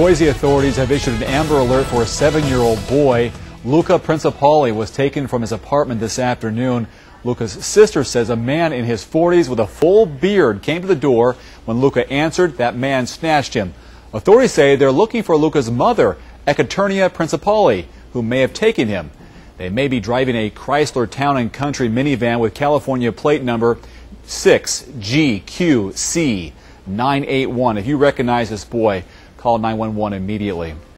Boise authorities have issued an Amber Alert for a 7-year-old boy. Luca Principali was taken from his apartment this afternoon. Luca's sister says a man in his 40s with a full beard came to the door. When Luca answered, that man snatched him. Authorities say they're looking for Luca's mother, Ekaterina Principali, who may have taken him. They may be driving a Chrysler Town & Country minivan with California plate number 6GQC981. If you recognize this boy, call 911 immediately.